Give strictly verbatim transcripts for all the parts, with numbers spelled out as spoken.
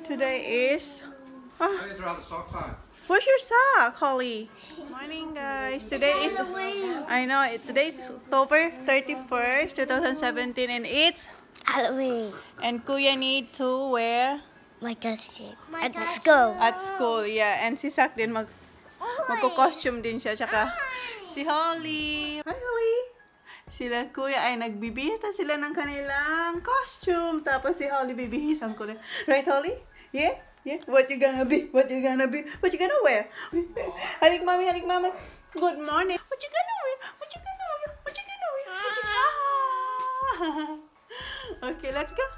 Today is... Oh, Where's your other sock bag? where's your sock, Holly? Morning, guys. Today is... I know, it- today is October thirty-first, two thousand seventeen, and it's... Halloween. And Kuya need to wear... My costume. At school. At school, yeah. And si Sak din mag... Magko-costume din siya. Tsaka si Holly. Hi, Holly. Sila Kuya ay nagbibihis na sila ng kanilang costume. Tapos si Holly bibihisan ko rin. Right, Holly? Yeah? Yeah? What you gonna be? What you gonna be? What you gonna wear? Halik, mami. Halik, mami. Good morning. What you gonna wear? What you gonna wear? What you gonna wear? What you... Ah. Okay, let's go.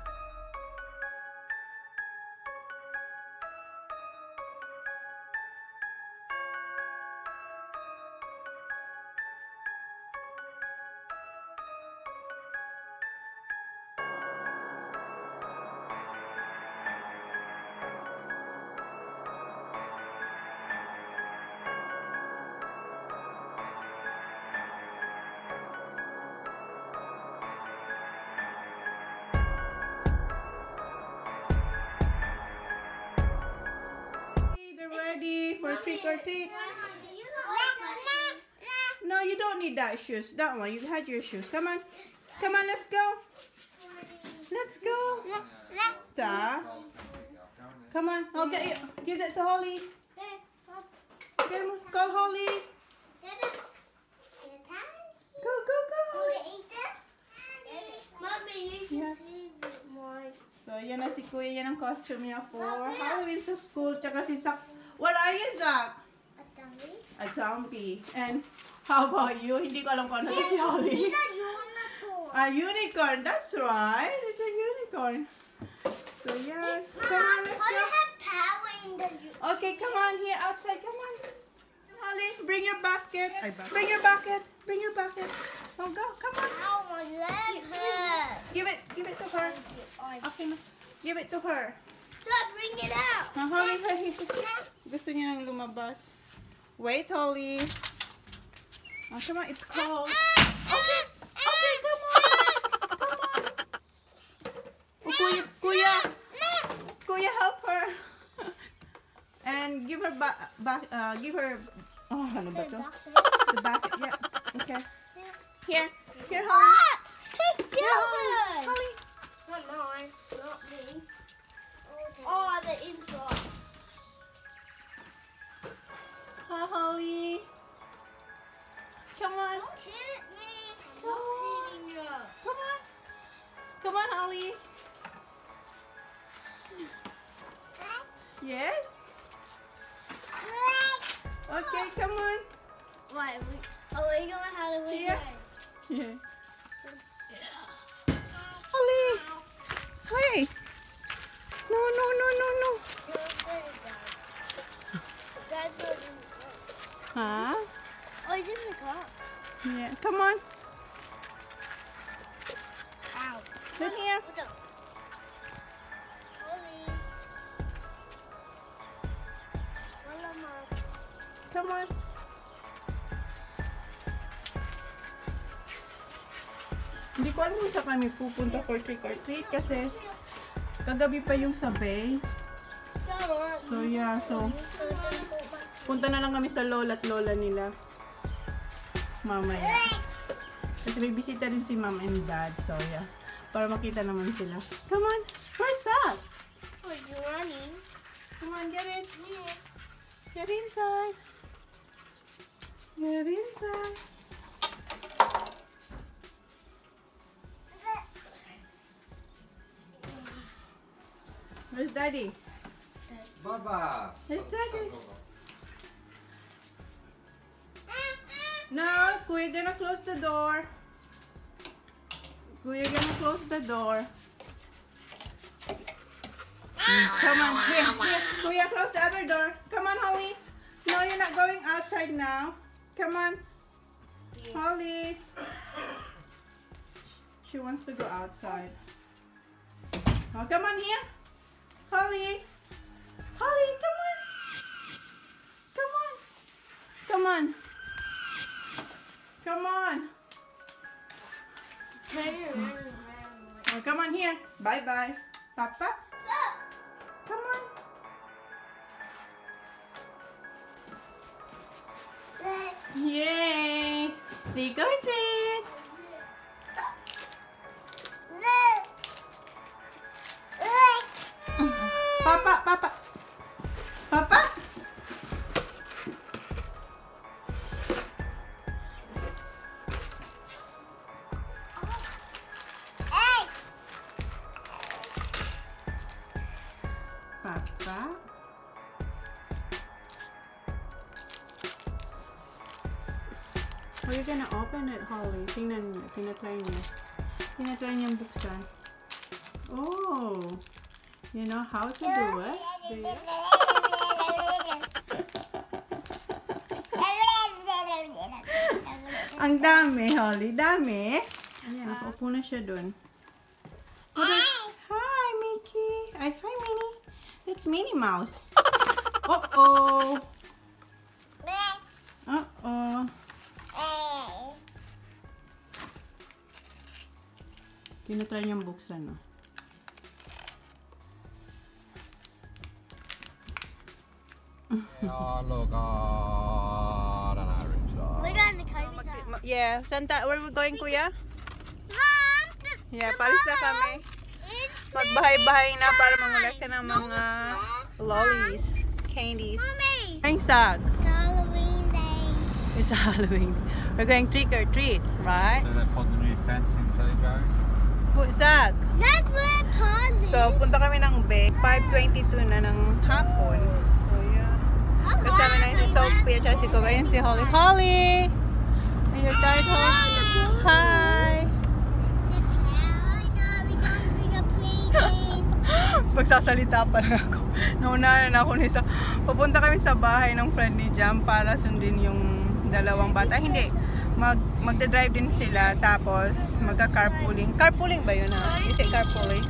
Ready for trick or treat? No, you don't need that shoes. That one, you had your shoes. Come on, come on, let's go. Let's go. Da. Come on, I'll get you. Give that to Holly. Come on, call Holly. Go, go, go. Yeah. So, yan na si Kuya. Yan ang costume niya for Halloween sa school. Tsaka si Sak. What are you, Zach? A zombie. And how about you? Hindi ko alam kung ano to si Holly. A unicorn. That's right. It's a unicorn. So, yeah. Come on, let's go. Okay, come on here outside. Come on. Holly, bring your basket. Bring your bucket. Bring your bucket. Oh, go. Come on. Give it. Give it to her. Okay, give it to her. Stop, bring it out. Oh, Holly, Holly. Gusto niya nang lumabas. Wait, Holly. Oh, come on. It's cold. Okay. Okay, come on. Come on. Oh, Kuya. Kuya. Kuya, help her. And give her back. Ba uh, give her. Oh, ano ba to? The bucket. Yeah. Okay. Here. Here, Holly. Here, Holly. Holly. Not mine. Not me. Oh, the inside. Hi, Holly. Come on. Don't hit me. Come I'm on. hitting you. Come on. Come on, Holly. Yes? Okay, come on. Wait, we, oh, we're going Halloween Here. day. Yeah. Holly. Hey. No, no, no, no, no. Dad doesn't. Huh? Oh, he's in the car. Yeah. Come on. Ow. Look here. What the? Holly. Wala, Mom. Come on. Hindi ko alam kung saan kami pupunta for trick or treat kasi kagabi pa yung sabay. So yeah, so punta na lang kami sa lola at lola nila mamaya. Kasi may bisita rin si mom and dad. So yeah, para makita naman sila. Come on, where's Sal? Oh, you're running. Come on, get in. Get inside. Get inside. Where's Daddy? Baba. Where's Daddy? No, Kuya gonna close the door. Kuya gonna close the door. Come on, here, here. Kuya, close the other door. Come on, Holly. No, you're not going outside now. Come on. Holly. She wants to go outside. Oh, come on here. Holly. Holly, come on. Come on. Come on. Come on. Turn around. Oh, come on here. Bye-bye. Papa. Come on. Trick or treat. Papa, Papa. Papa. Papa. How are you gonna open it, Holly? Tingnan niyo. Tinatry niyo. Tinatry niyang buksan. Oh! You know how to do it? Do you? Ang dami, Holly. Dami. Ayan, nakaupo na siya dun. Hi, Mickey. Ay, hi, Minnie. It's Minnie Mouse. Uh-oh. Uh-oh. Tinatry niyang buksan, no? Oh, look. Oh, I don't know. Ripside. We're going to Kobe. Yeah. Santa, where we going, Kuya? Mom! The, Yeah, the palis na mom kami. is Magbahay-bahay na para fine. mangulek ka ng mga lollies, candies. Mommy! Ang sag. Halloween day. It's Halloween. We're going trick or treats, right? So they put the new fence in, Joe. Sag. That's where Paul is. So, punta kami ng Bay. five twenty-two na ng hapon. So, yeah. Kasama na yun si Sophie at si Koga. Ayun si Holly. Holly! Are you tired, Holly? Hi! Pagsasalita pa lang ako. Naunahan na ako nisa. Pupunta kami sa bahay ng friend ni Jam para sundin yung dalawang bata. Hindi. Mag, magdadrive din sila. Tapos magka-carpooling. Carpooling ba yun, ha? Is it carpooling?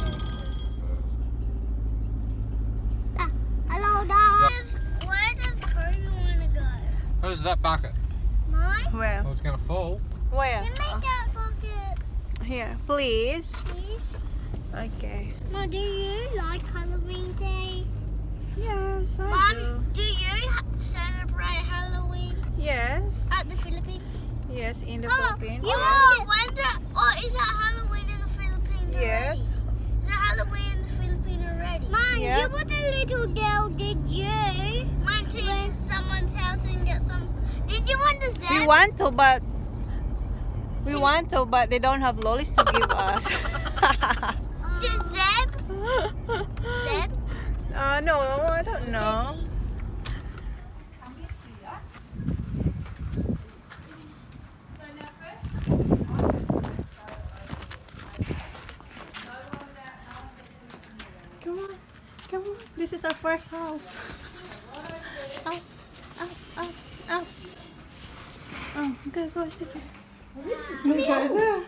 Hello, dog. Where does Kirby want to go? Who's that bucket? Mine? Where? Oh, it's going to fall. Where? Give me that bucket, Here, please. please. Okay. Mom, do you like Halloween Day? Yes, I Mom, do. do you ha- celebrate Halloween Yes. at the Philippines? Yes, in the Oh, Philippines. you oh, when do, oh, is that Halloween in the Philippines Yes. already? Is that Halloween in the Philippines already? Mom, Yeah. you were the little girl, did you? Went to someone's house and get some. Did you want the We zeb? want to, but we want to, but they don't have lollies to give us. The zeb? Zeb? uh, no, I don't know. Come on, come on. This is our first house. Up, up, up, up. Oh, go, go, sit. Oh my God.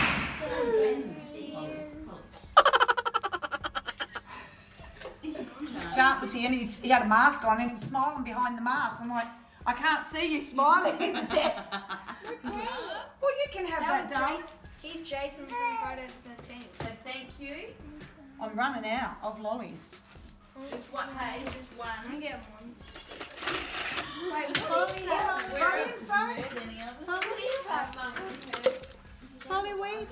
Sharp was here and he's, he had a mask on and he's smiling behind the mask. I'm like, I can't see you smiling. Well, you can have that, darling. He's Jason from part of the team. So thank you. I'm running out of lollies. Just one, hey, just one. I get one. Wait, Holly, where Holly, is sorry. any other? What is that, Mum? Holly, wait.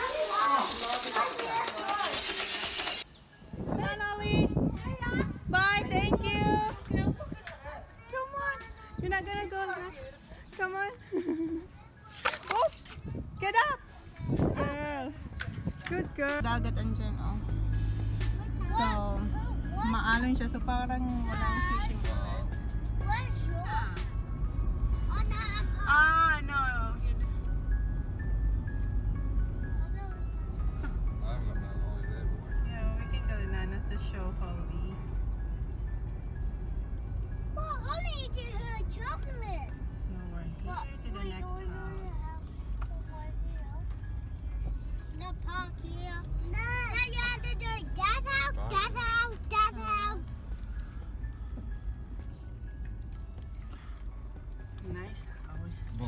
Bye, Holly. Bye, thank you. Come on. You're not gonna go now. Come on. Oops. Get up. Girl. Good girl. Dagat andyan, oh. So, maalon siya. So, parang walang fishing rod. Where's yours? On that Ah, no. I haven't got no lollies there, boy. Yeah, we can go to Nana's to show Holly. Well, Holly did her chocolate. So, we're here to the next house. No park here. No. Now you have to do that house, that house, that house. Nice house. Boom.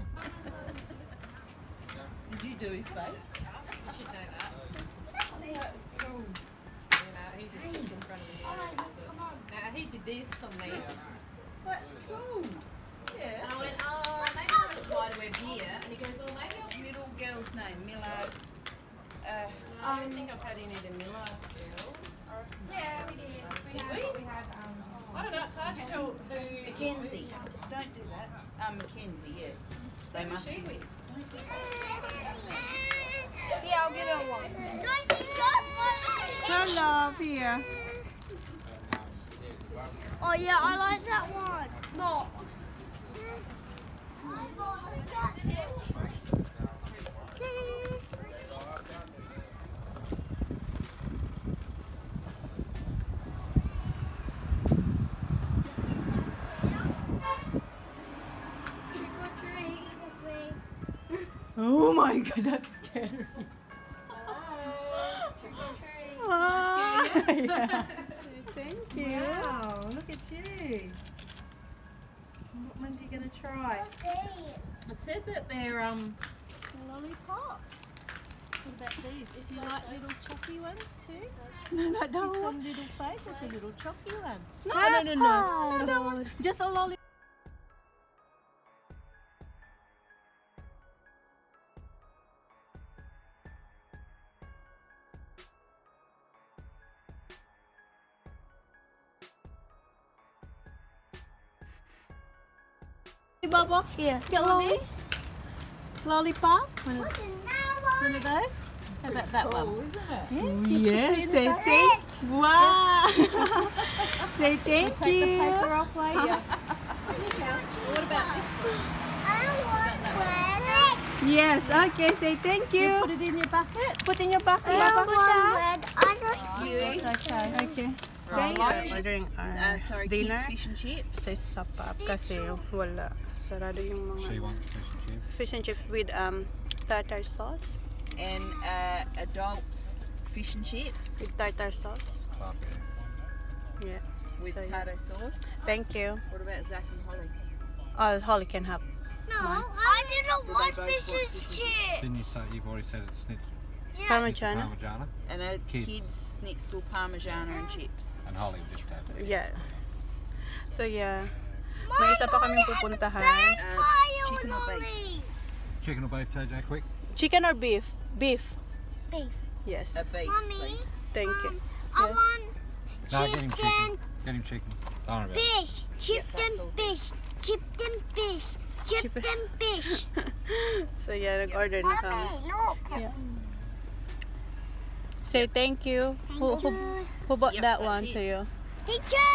Did you do his face? You should know that. That's cool. You know, he just sits in front of me. Now he did this on me. That's cool. Yeah. And I went, oh, maybe I was spiderweb here, and he goes, oh, maybe Middle girl's name, Miller. Uh, I'll... I don't think I've had any of the Miller girls. Yeah, we did. We had, we had um, I don't know, it's hard to tell who... Mackenzie. Don't do that. Um, Mackenzie, yeah. They Who's must she be. with? Yeah, I'll give her one. Hello, here. Oh yeah, I like that one. No. Oh my god, that's scary. Hi. Yeah. Thank you. Wow, look at you. What one's you gonna try? It says that they're um lollipop. What about these? Do you like little choppy ones too? No, no, no. He's got a little face. It's a little choppy one. No, no, no, no. No, no, no. Just a lollipop. Bubba? Yeah. Get lolly? Lollipop? One of, one of those? How about that one? Isn't it? Yeah, yes, say thank you. Wow. Say thank you. Take the paper off later. What about this one? I want red. Yes, okay, say thank you. You put it in your bucket? Put in your bucket, I Bubba. want red. I don't You eat? Okay. Okay. Thank you. Ordering our Uh, sorry, dinner kids, fish and chips. sa Sapap kasi wala. Sarado yung mga She wants fish and chips. fish and chips with um tartar sauce. And uh, adults, fish and chips With tartar sauce. Coffee. Yeah. with So, yeah. tartar sauce. Thank you. What about Zach and Holly? Oh, Holly can have. No, I didn't Do want they both fish want and fish and chips. Didn't you say you've already said it's snitch? Yeah. Parmigiana. Parmigiana? And a Kids. kids, schnitzel, parmigiana and chips. And Holly just had it. Yeah. So yeah. May isa pa kaming pupuntahan. Uh, Fire chicken or beef? lolly. Chicken or beef, J J, quick? Chicken or beef? Beef. Beef. Yes. A beef, Mommy, please. Thank you. um, I Yeah. want No, get him chicken, chicken. Get him chicken. Don't worry about it. fish, chipped that's and all. fish, chipped and fish, chipped Chip- and fish. So yeah, nag-order na kami. Mommy, look. Yeah. Say thank you. Who, who, you. who bought Yep, that that's one it. to you? Thank you.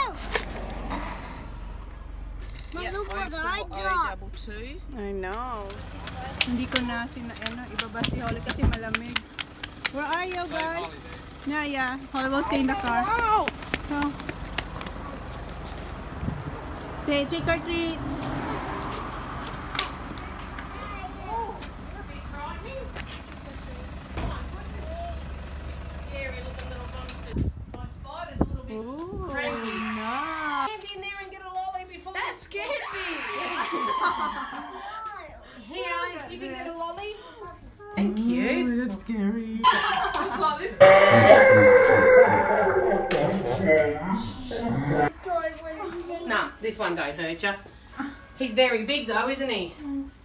Mom, Yep, look O what four, I O got. double two. I know. Hindi ko na sina ano, ibaba si Holly kasi malamig. Where are you guys? Yeah, yeah. Holly will stay in the car. Oh, So, say trick or treat. Scary looking little monster. My spider's a little bit Ooh, cranky. no. Stand in there and get a lolly before. That scared me. Here, Alex, you can get a lolly. Thank you. That's scary. It's like this. Nah, this one don't hurt you. He's very big though, isn't he?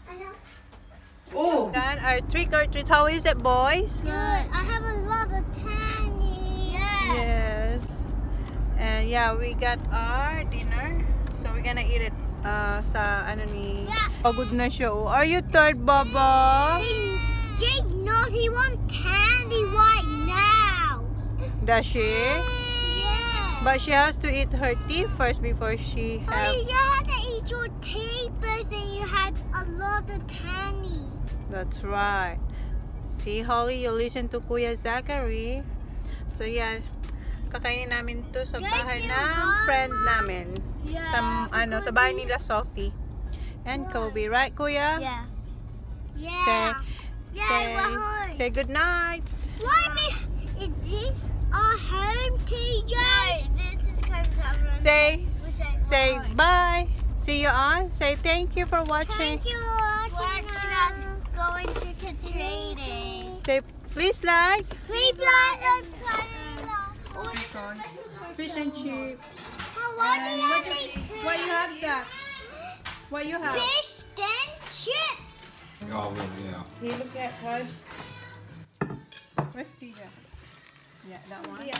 Oh, Done our trick or treat. How is it, boys? good. I have a lot of tiny. Yeah. Yes. And yeah, we got our dinner. So we're gonna eat it uh, sa ano ni... Yeah. Pagod na siya. Oh. Are you tired, Baba? Jake knows he wants candy right now. Does she? Yeah. But she has to eat her tea first before she But have... you had to eat your tea first and you had a lot of candy. That's right. See, Holly, you listen to Kuya Zachary. So yeah, kakainin namin to sa Thank bahay you, ng Mama. friend namin. Yeah. Sa, ano, sa bahay nila Sophie. And Kobe, right, Kuya? Yeah. Yeah. Say, yeah, say, we're home. say good night. Why me? Is this our home, T J? No, this is Coach's Say, say say bye. bye. See you on. Say thank you for watching. Thank you for watching us going trick or treating. Say please like. Please like and comment. Fish and chips. But what do And you what have you- to What you have, Zach? What you have? Fish, then chips. Oh, well, yeah. Hey, look at carbs. Where's Tija? Yeah, that one. Yeah.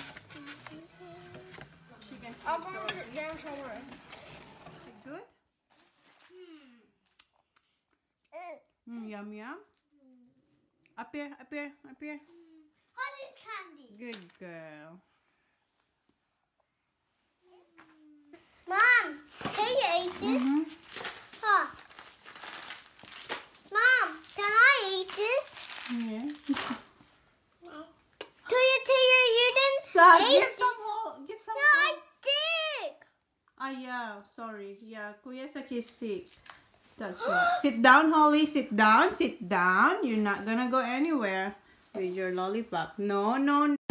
She can I'll see go sorry. sit down somewhere. Good? Mm, yum yum. Up here, up here, up here. Holly's candy. Good girl. Mom, can you eat this? Mm-hmm. Huh. Mom, can I eat this? Yeah. Tuya, Tuya, you didn't So, eat give it. some whole, give some No, I whole. did. Ah, yeah, sorry. Yeah, Kuya Saki is sick. That's right. Sit down, Holly. Sit down, sit down. You're not gonna go anywhere with your lollipop. No, no,